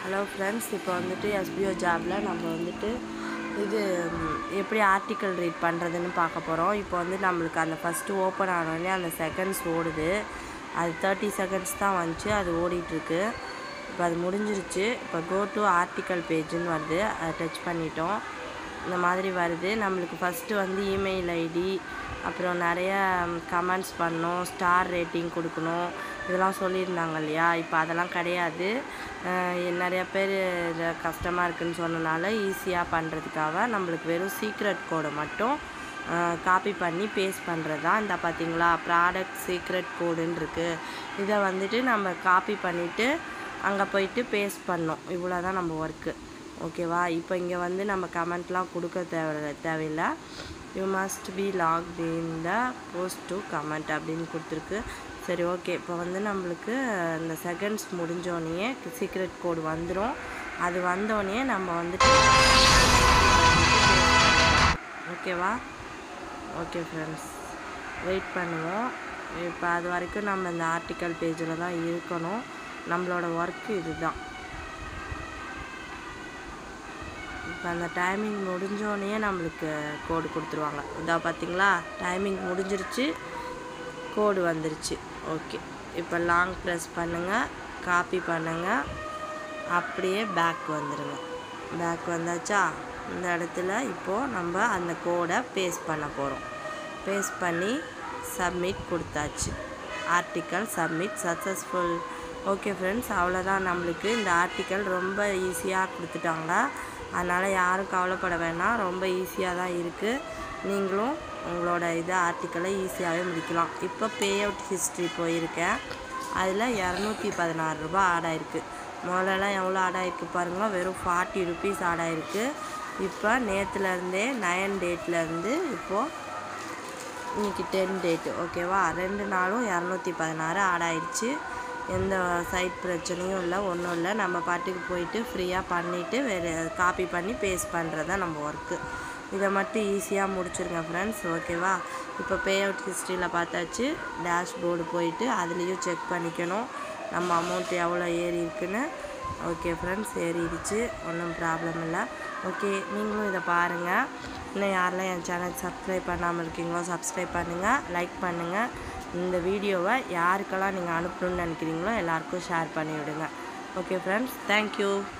Hello friends, இப்போ வந்துட்டு SPO ஜாபில் நம்ம வந்துட்டு இது எப்படி ஆர்டிக்கல் ரீட் பண்ணுறதுன்னு பார்க்க போகிறோம். இப்போ வந்து நம்மளுக்கு அந்த ஃபஸ்ட்டு ஓப்பன் ஆனோடனே அந்த செகண்ட்ஸ் ஓடுது. அது 30 செகண்ட்ஸ் தான் வந்துச்சு, அது ஓடிட்டுருக்கு. இப்போ அது முடிஞ்சிருச்சு. இப்போ கோ டு ஆர்டிக்கல் பேஜுன்னு வருது, அதை டச் பண்ணிட்டோம். இந்த மாதிரி வருது. நம்மளுக்கு ஃபஸ்ட்டு வந்து இமெயில் ஐடி, அப்புறம் நிறைய கமெண்ட்ஸ் பண்ணணும், ஸ்டார் ரேட்டிங் கொடுக்கணும், இதெல்லாம் சொல்லியிருந்தாங்க இல்லையா. இப்போ அதெல்லாம் கிடையாது. நிறையா பேர் இதை கஷ்டமாக இருக்குதுன்னு சொன்னனால ஈஸியாக பண்ணுறதுக்காக நம்மளுக்கு வெறும் சீக்ரெட் கோடை மட்டும் காப்பி பண்ணி பேஸ்ட் பண்ணுறது தான். இந்த பார்த்திங்களா, ப்ராடக்ட் சீக்ரெட் கோடுன்னு இருக்குது. இதை வந்துட்டு நம்ம காப்பி பண்ணிவிட்டு அங்கே போயிட்டு பேஸ்ட் பண்ணோம். இவ்வளோ தான் நம்ம ஒர்க்கு. ஓகேவா. இப்போ இங்கே வந்து நம்ம கமெண்ட்லாம் கொடுக்க தேவையில்லை. You must be logged in the post to comment அப்படின்னு கொடுத்துருக்கு. சரி, ஓகே. இப்போ வந்து நம்மளுக்கு இந்த செகண்ட்ஸ் முடிஞ்சோடனே சீக்ரெட் கோடு வந்துடும். அது வந்தோடனே நம்ம வந்துட்டு ஓகேவா. ஓகே ஃப்ரெண்ட்ஸ், வெயிட் பண்ணுவோம். இப்போ அது வரைக்கும் நம்ம இந்த ஆர்டிக்கல் பேஜில் தான் இருக்கணும். நம்மளோட ஒர்க்கு இதுதான். இப்போ அந்த டைமிங் முடிஞ்சோடனே நம்மளுக்கு கோடு கொடுத்துருவாங்க. இதா பார்த்திங்களா, டைமிங் முடிஞ்சிருச்சு, கோடு வந்துருச்சு. ஓகே. இப்போ லாங் ப்ரெஸ் பண்ணுங்கள், காப்பி பண்ணுங்கள், அப்படியே பேக் வந்துடுங்க. பேக் வந்தாச்சா. இந்த இடத்துல இப்போது நம்ம அந்த கோடை பேஸ்ட் பண்ண போகிறோம். பேஸ்ட் பண்ணி சப்மிட் கொடுத்தாச்சு. Article submit successful. Okay friends, அவ்வளோதான். நம்மளுக்கு இந்த ஆர்டிக்கல் ரொம்ப ஈஸியாக கொடுத்துட்டாங்க. அதனால் யாரும் கவலைப்பட வேணாம், ரொம்ப ஈஸியாக தான் இருக்குது. நீங்களும் உங்களோட ஆர்டிக்கலை ஈஸியாகவே முடிக்கலாம். இப்போ பே அவுட் ஹிஸ்ட்ரி போயிருக்கேன். அதில் 216 ரூபா ஆட் ஆகிருக்கு. முதல்லலாம் எவ்வளோ ஆட் ஆகிருக்கு பாருங்கள், வெறும் 40 ருபீஸ் ஆட் ஆகிருக்கு. இப்போ நேற்றுலேருந்தே 9 டேட்லேருந்து இப்போது இன்றைக்கி 10 டேட்டு. ஓகேவா. 2 நாளும் 216 ஆட் ஆகிடுச்சு. எந்த சைட் பிரச்சனையும் இல்லை, ஒன்றும் இல்லை. நம்ம பாட்டுக்கு போயிட்டு ஃப்ரீயாக பண்ணிவிட்டு வேறு காப்பி பண்ணி பேஸ்ட் பண்ணுறது தான் நம்ம ஒர்க்கு. இதை மட்டும் ஈஸியாக முடிச்சுருங்க ஃப்ரெண்ட்ஸ். ஓகேவா. இப்போ பே அவுட் ஹிஸ்ட்ரியில் பார்த்தாச்சு. டேஷ்போர்டு போயிட்டு அதுலேயும் செக் பண்ணிக்கணும் நம்ம அமௌண்ட் எவ்வளோ ஏறி இருக்குன்னு. ஓகே ஃப்ரெண்ட்ஸ், ஏறிடுச்சு, ஒன்றும் ப்ராப்ளம் இல்லை. ஓகே, நீங்களும் இதை பாருங்கள். இன்னும் யாரெல்லாம் என் சேனல் சப்ஸ்கிரைப் பண்ணாமல் இருக்கீங்களோ சப்ஸ்கிரைப் பண்ணுங்கள், லைக் பண்ணுங்கள். இந்த வீடியோவை யாருக்கெல்லாம் நீங்கள் அனுப்பணும்னு நினைக்கிறீங்களோ எல்லாருக்கும் ஷேர் பண்ணிவிடுங்க. Okay friends, thank you.